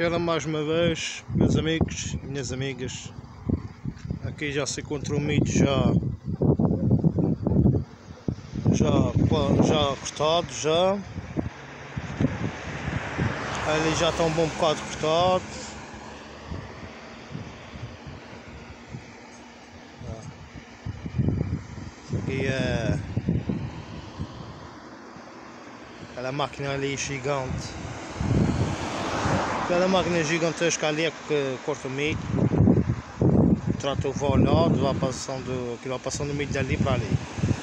Ela mais uma vez, meus amigos e minhas amigas. Aqui já se encontra o milho já cortado já. Ali já está um bom bocado cortado. Aqui é aquela máquina ali gigante. Aquela máquina gigantesca ali é que corta o milho. O trator vai ao lado, vai passando o milho dali para ali.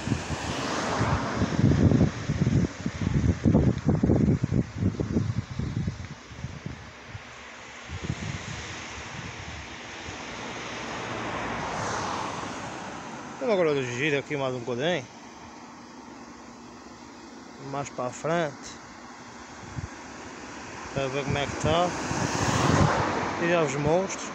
Vamos agora girar aqui mais um bocadinho. Mais para a frente. Para ver como é que está. E já vos mostro.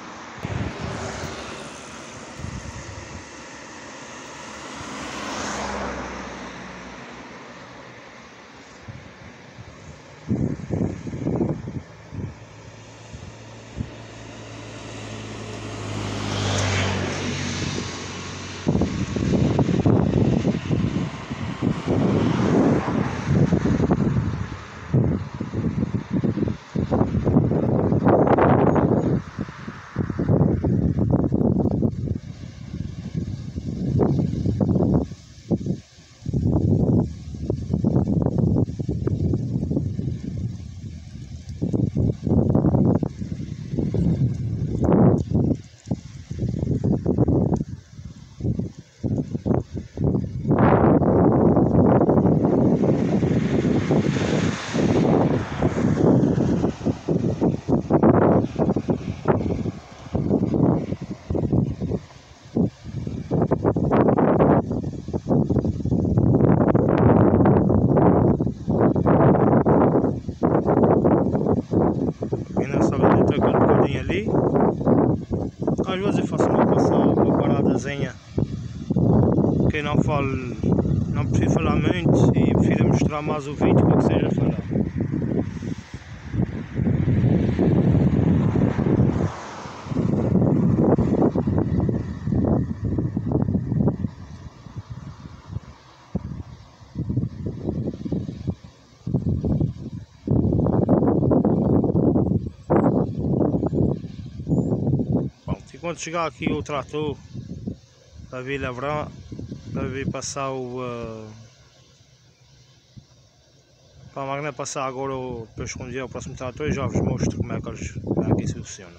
Ali, às vezes eu faço uma paradazinha, que não prefiro falar muito e prefiro mostrar mais o vídeo do que seja falar. Quando chegar aqui o trator para vir lavrar, para vir passar para a máquina passar agora para esconder o próximo trator, e já vos mostro como é que isso funciona.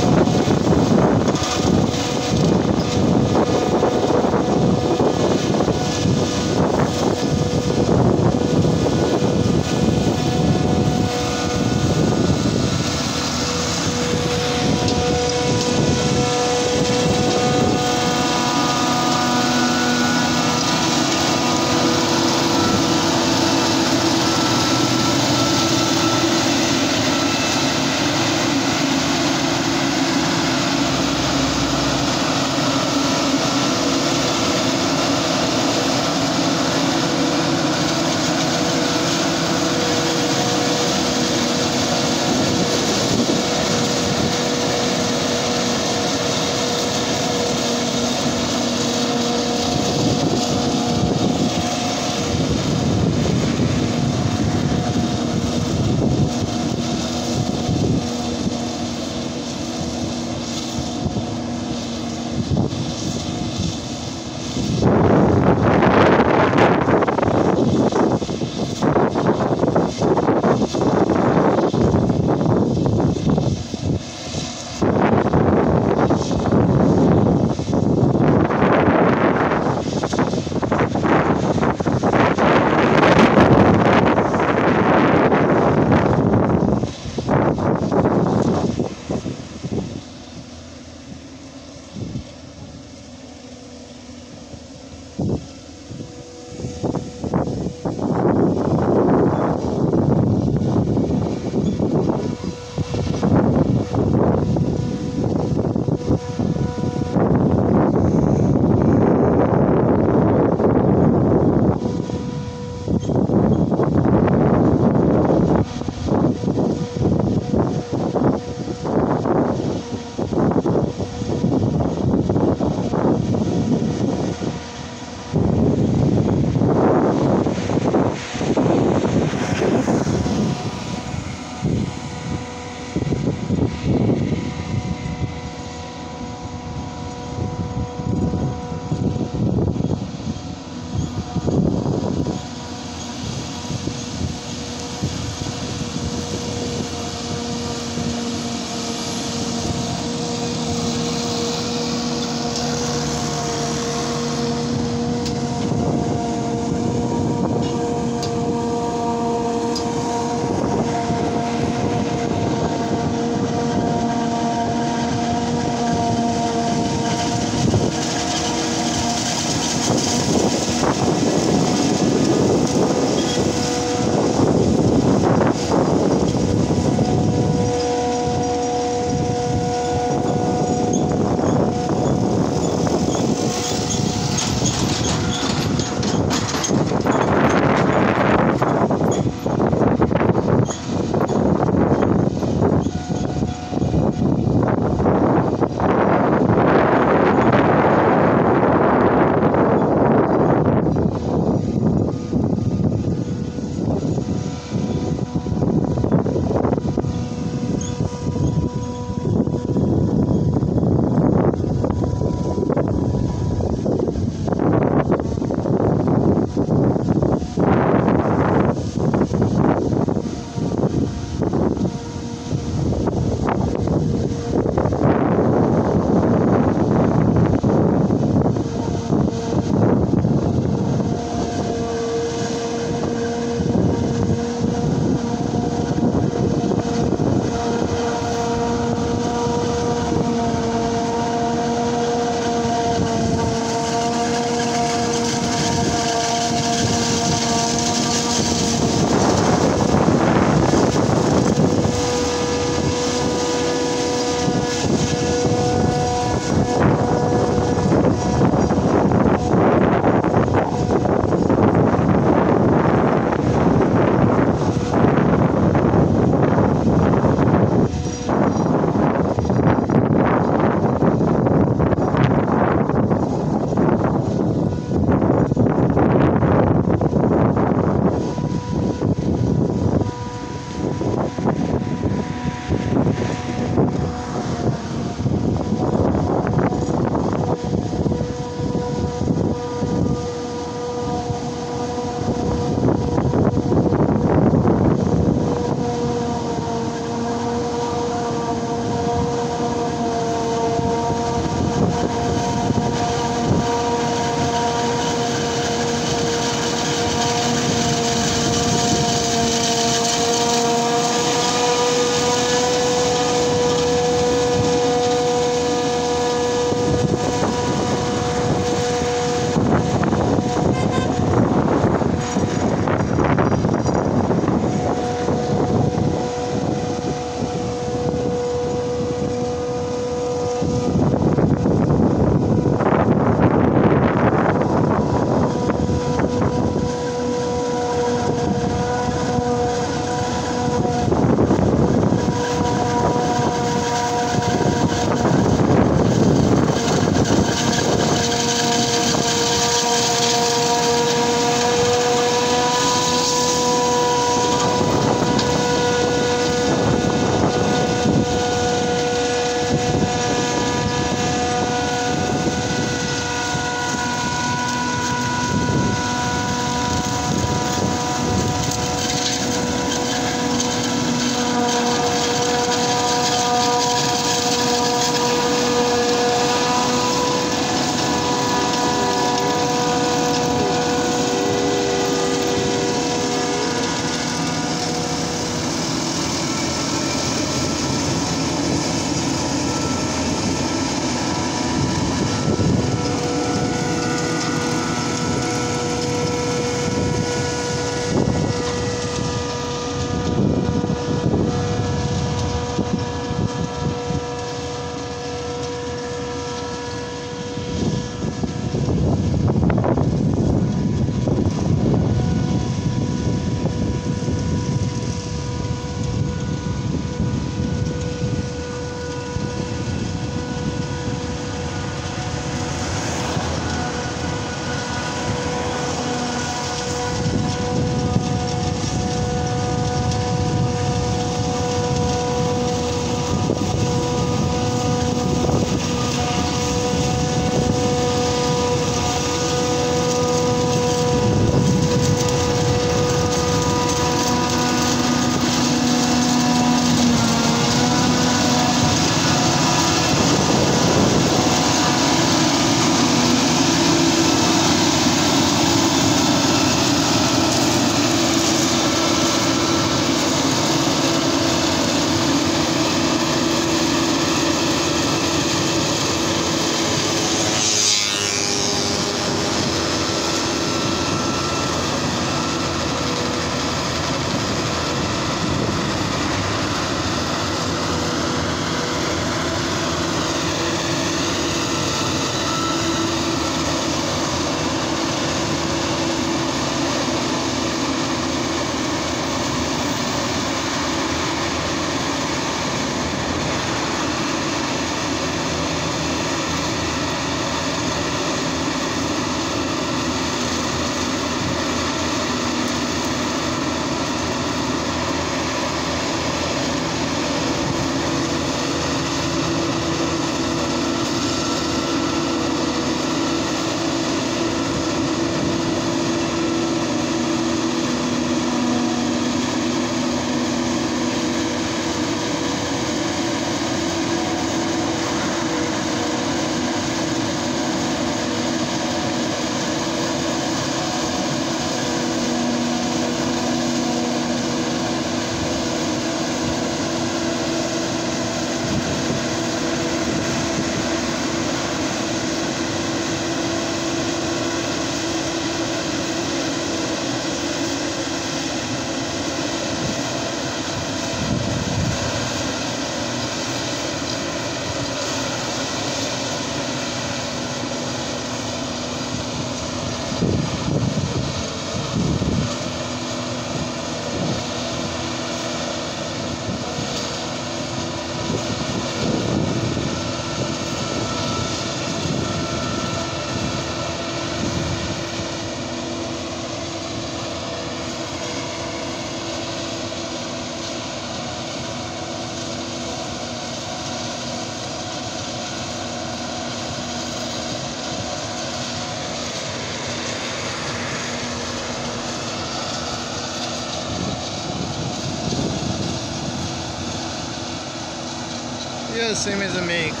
é assim, meus amigos.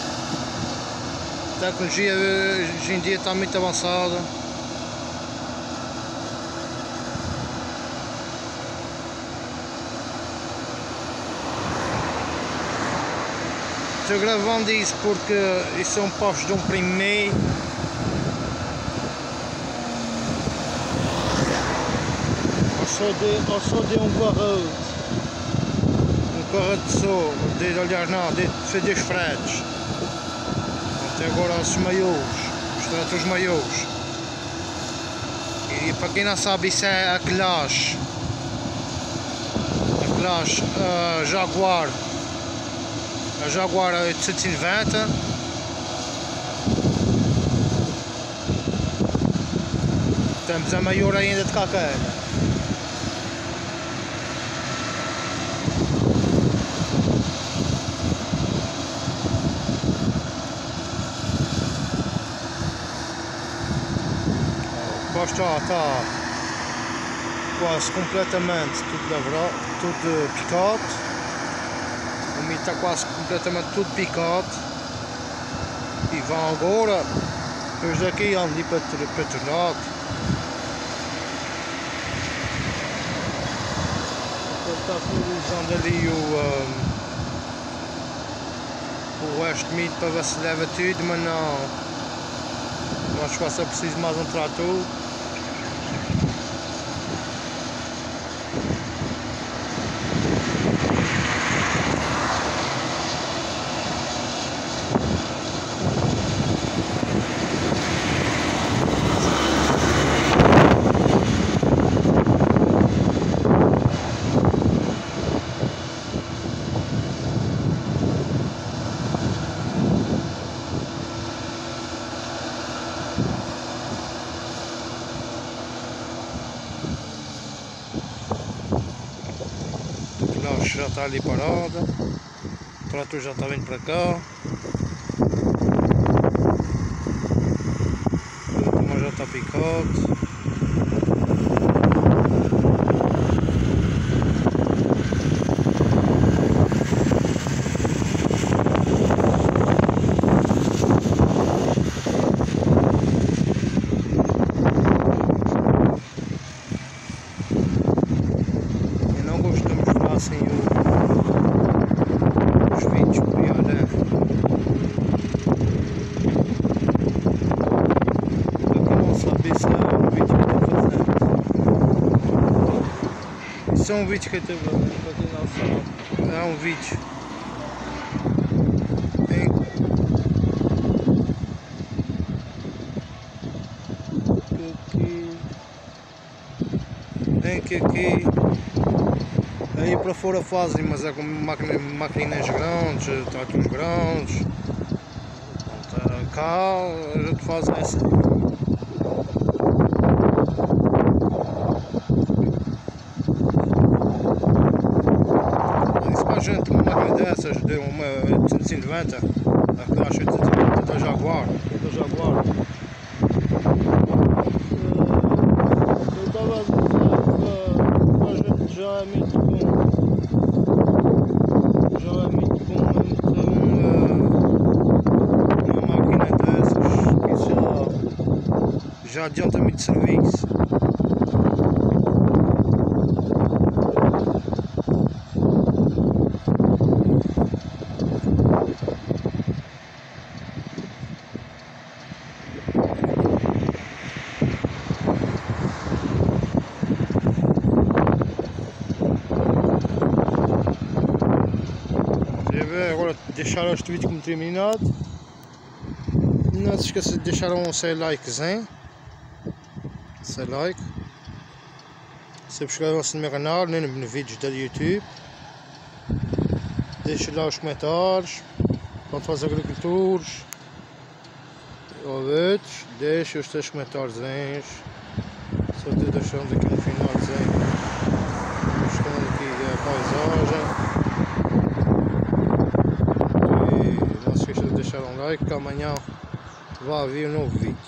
A tecnologia hoje em dia está muito avançada. Estou gravando isso porque isso são postos de 1,5. Ou só de um carro de sol, aliás não, de dos fretes. Até agora os maiores, os tratores maiores. E para quem não sabe, isso é a classe Jaguar. A Jaguar 890. Temos a maior ainda de qualquer. Está quase completamente tudo lavrado, tudo picado. O milho está quase completamente tudo picado. E vão agora, depois daqui, ali para outro lado. Está finalizando ali o resto de milho para ver se leva tudo, mas não. Acho que vai ser preciso mais um trator. Já está ali parada, o trator já está vindo para cá, mas já está picado. Eu não gosto de mostrar assim os vídeos, porque olha, para quem não sabe, isso é um vídeo que eu estou fazendo. Isso é um vídeo que eu estou fazendo, para quem não sabe. É um vídeo em que aqui aí para fora fazem, mas é com máquinas grandes, tratores grandes. Cá a gente faz essa. Isso para a gente, uma máquina dessas de uma 890, a classe 890 da Jaguar. Eu estava a dizer que a gente já é muito bom. Já é muito bom ter uma máquina dessas, que isso já adianta muito serviço. Agora deixar este vídeo como terminado. Não se esqueça de deixar um seu likezinho. Subscrevam-se no meu canal, nem nos vídeos do YouTube. Deixem lá os comentários. Quanto aos agricultores ou outros, deixem os seus comentários. Só estou deixando aqui no finalzinho, mostrando aqui a paisagem. Não se esqueça de deixar um like, que amanhã vai haver um novo vídeo.